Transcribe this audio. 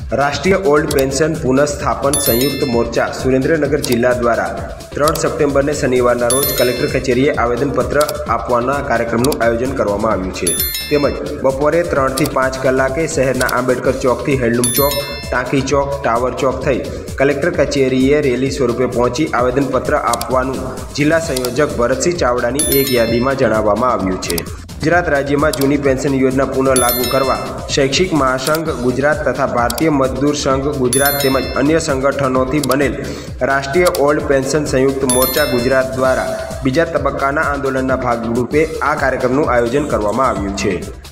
राष्ट्रीय old pension पुनઃस्थापन संयुक्त मोर्चा सुरेन्द्रनगर जिला द्वारा 3 सप्टेम्बर ने शनिवार रोज कलेक्टर कचेरीए आवेदनपत्र आपवाना कार्यक्रमનું आयोजन કરવામાં આવ્યું છે। તેમજ બપોરે 3 થી 5 કલાકે શહેરના આંબેડકર ચોકથી હેન્ડલૂમ ચોક, ટાંકી ચોક, ટાવર ચોક થઈ કલેક્ટર કચેરીએ રેલી સ્વરૂપે પહોંચી આવેદનપત્ર આપવાનું જિલ્લા સંયોજક ભરતસિંહ ચાવડાની એક યાદીમાં જણાવવામાં આવ્યું છે। गुजरात राज्य में जूनी पेन्शन योजना पुनः लागू करवा शैक्षिक महासंघ गुजरात तथा भारतीय मजदूर संघ गुजरात तेमज अन्य संगठनों थी बनेल राष्ट्रीय ओल्ड पेन्शन संयुक्त मोर्चा गुजरात द्वारा बीजा तबक्काना आंदोलनना भागरूपे आ कार्यक्रमનું आयोजन करवामां આવ્યું છે।